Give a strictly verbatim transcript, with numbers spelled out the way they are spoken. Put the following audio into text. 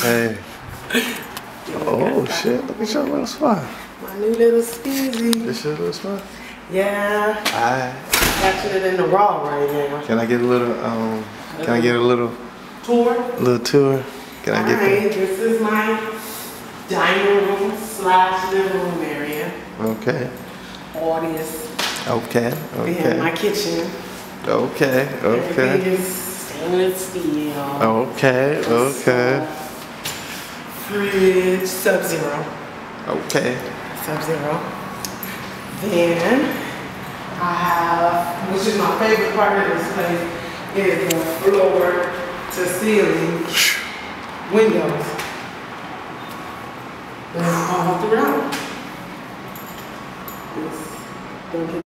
Hey. Oh shit, look at your little spot. My new little speezy. This your little spot? Yeah. Alright. Catching it in the raw right now. Can I get a little, um, can I get a little tour? Little tour? Can I get Alright, this is my dining room slash living room area. Okay. Audience. Okay, okay. And my kitchen. Okay, okay. Everything is stainless steel. Okay, okay. Fridge, Sub-Zero. Okay. Sub-Zero. Then I have, which is my favorite part of this place, is the floor to ceiling windows. That's all throughout. This,